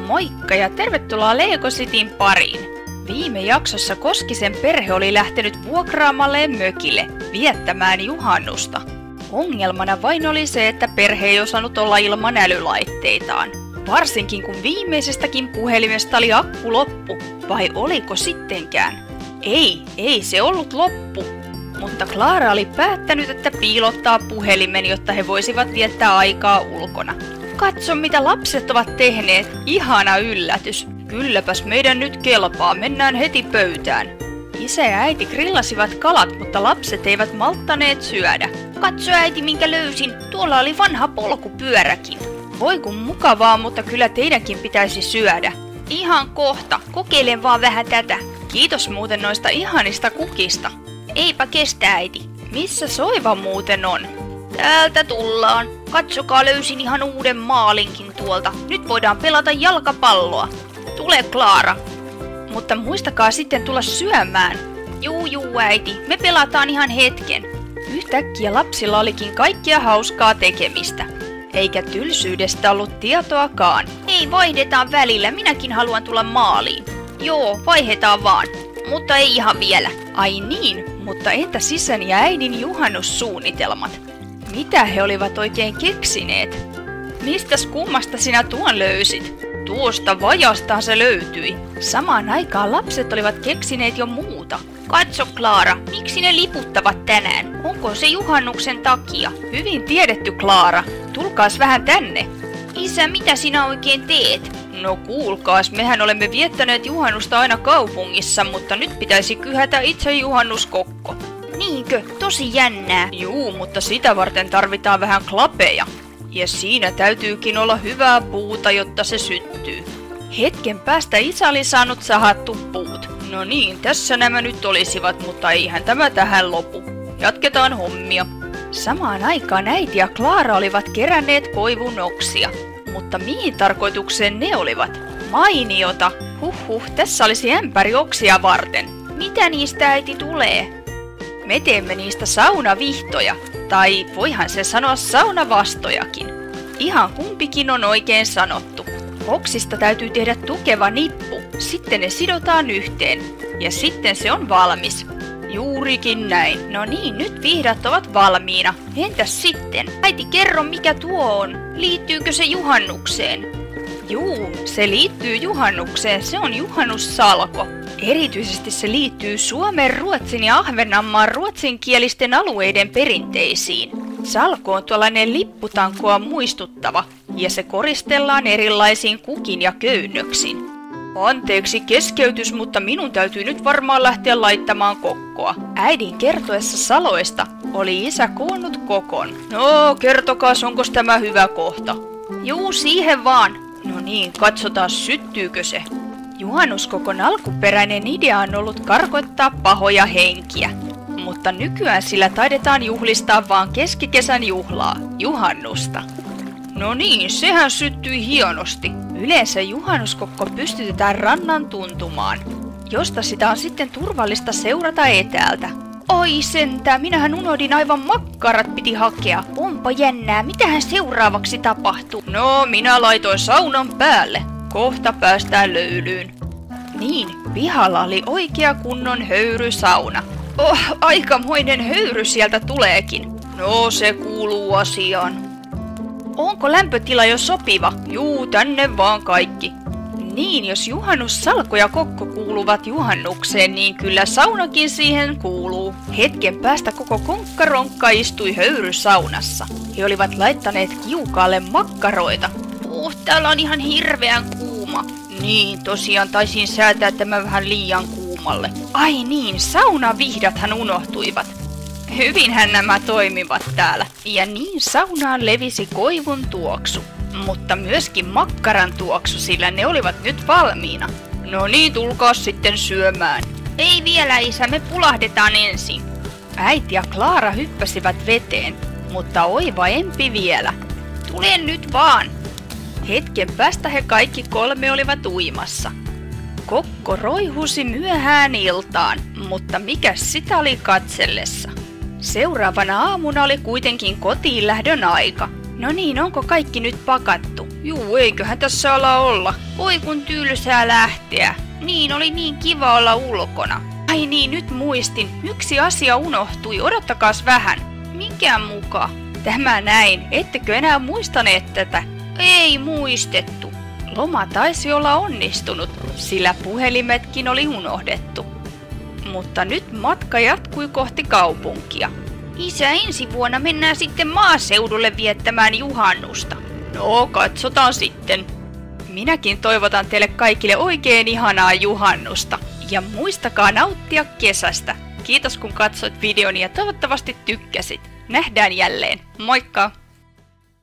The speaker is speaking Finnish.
Moikka ja tervetuloa Lego Cityn pariin! Viime jaksossa Koskisen perhe oli lähtenyt vuokraamalleen mökille viettämään juhannusta. Ongelmana vain oli se, että perhe ei osannut olla ilman älylaitteitaan. Varsinkin kun viimeisestäkin puhelimesta oli akku loppu. Vai oliko sittenkään? Ei se ollut loppu. Mutta Klaara oli päättänyt, että piilottaa puhelimen, jotta he voisivat viettää aikaa ulkona. Katso mitä lapset ovat tehneet, ihana yllätys. Kylläpäs meidän nyt kelpaa, mennään heti pöytään. Isä ja äiti grillasivat kalat, mutta lapset eivät malttaneet syödä. Katso äiti minkä löysin, tuolla oli vanha polkupyöräkin. Voi kun mukavaa, mutta kyllä teidänkin pitäisi syödä. Ihan kohta, kokeilen vaan vähän tätä. Kiitos muuten noista ihanista kukista. Eipä kestä äiti. Missä Soiva muuten on? Täältä tullaan. Katsokaa, löysin ihan uuden maalinkin tuolta. Nyt voidaan pelata jalkapalloa. Tule Klaara. Mutta muistakaa sitten tulla syömään. Juu äiti, me pelataan ihan hetken. Yhtäkkiä lapsilla olikin kaikkia hauskaa tekemistä. Eikä tylsyydestä ollut tietoakaan. Ei, vaihdetaan välillä, minäkin haluan tulla maaliin. Joo, vaihdetaan vaan. Mutta ei ihan vielä. Ai niin, mutta entäs isän ja äidin juhannussuunnitelmat? Mitä he olivat oikein keksineet? Mistäs kummasta sinä tuon löysit? Tuosta vajastaan se löytyi. Samaan aikaan lapset olivat keksineet jo muuta. Katso Klaara, miksi ne liputtavat tänään? Onko se juhannuksen takia? Hyvin tiedetty Klaara. Tulkaas vähän tänne. Isä, mitä sinä oikein teet? No kuulkaas, mehän olemme viettäneet juhannusta aina kaupungissa, mutta nyt pitäisi kyhätä itse juhannuskokko. Niinkö? Tosi jännää. Juu, mutta sitä varten tarvitaan vähän klapeja. Ja siinä täytyykin olla hyvää puuta, jotta se syttyy. Hetken päästä isä oli saanut sahattu puut. No niin, tässä nämä nyt olisivat, mutta eihän tämä tähän lopu. Jatketaan hommia. Samaan aikaan äiti ja Klaara olivat keränneet koivun oksia. Mutta mihin tarkoitukseen ne olivat? Mainiota! Tässä olisi ämpäri oksia varten. Mitä niistä äiti tulee? Me teemme niistä saunavihtoja, tai voihan se sanoa saunavastojakin. Ihan kumpikin on oikein sanottu. Oksista täytyy tehdä tukeva nippu, sitten ne sidotaan yhteen, ja sitten se on valmis. Juurikin näin. No niin, nyt vihdat ovat valmiina. Entäs sitten? Äiti, kerro mikä tuo on. Liittyykö se juhannukseen? Juu, se liittyy juhannukseen. Se on juhannussalko. Erityisesti se liittyy Suomen, Ruotsin ja Ahvenanmaan ruotsinkielisten alueiden perinteisiin. Salko on tuollainen lipputankoa muistuttava, ja se koristellaan erilaisiin kukin ja köynnöksin. Anteeksi keskeytys, mutta minun täytyy nyt varmaan lähteä laittamaan kokkoa. Äidin kertoessa saloista oli isä koonnut kokon. No, kertokaas, onko tämä hyvä kohta? Juu, siihen vaan. No niin, katsotaan syttyykö se. Juhannuskokon alkuperäinen idea on ollut karkottaa pahoja henkiä. Mutta nykyään sillä taidetaan juhlistaa vaan keskikesän juhlaa, juhannusta. No niin, sehän syttyi hienosti. Yleensä juhannuskokko pystytetään rannan tuntumaan, josta sitä on sitten turvallista seurata etäältä. Oi sentään, minähän unohdin aivan makkarat piti hakea. Onpa jännää, mitähän seuraavaksi tapahtuu? No, minä laitoin saunan päälle. Kohta päästään löylyyn. Niin, pihalla oli oikea kunnon höyrysauna. Aikamoinen höyry sieltä tuleekin. No, se kuuluu asiaan. Onko lämpötila jo sopiva? Juu, tänne vaan kaikki. Niin, jos juhannussalko ja kokko kuuluvat juhannukseen, niin kyllä saunakin siihen kuuluu. Hetken päästä koko konkkaronkka istui höyrysaunassa. He olivat laittaneet kiukaalle makkaroita. Täällä on ihan hirveän kuuma. Niin, tosiaan taisin säätää tämän vähän liian kuumalle. Ai niin, saunavihdathan unohtuivat. Hyvinhän nämä toimivat täällä. Ja niin saunaan levisi koivun tuoksu, mutta myöskin makkaran tuoksu, sillä ne olivat nyt valmiina. No niin, tulkaa sitten syömään. Ei vielä isä, me pulahdetaan ensin. Äiti ja Klaara hyppäsivät veteen, mutta Oiva empi vielä. Tule nyt vaan. Hetken päästä he kaikki kolme olivat uimassa. Kokko roihusi myöhään iltaan, mutta mikäs sitä oli katsellessa? Seuraavana aamuna oli kuitenkin kotiin lähdön aika. No niin, onko kaikki nyt pakattu? Juu, eiköhän tässä ala olla. Oi kun tylsää lähteä. Niin, oli niin kiva olla ulkona. Ai niin, nyt muistin. Yksi asia unohtui. Odottakaas vähän. Mikä muka? Tämä näin. Ettekö enää muistaneet tätä? Ei muistettu. Loma taisi olla onnistunut, sillä puhelimetkin oli unohdettu. Mutta nyt matka jatkui kohti kaupunkia. Isä, ensi vuonna mennään sitten maaseudulle viettämään juhannusta. No, katsotaan sitten. Minäkin toivotan teille kaikille oikein ihanaa juhannusta. Ja muistakaa nauttia kesästä. Kiitos kun katsoit videoni ja toivottavasti tykkäsit. Nähdään jälleen. Moikka!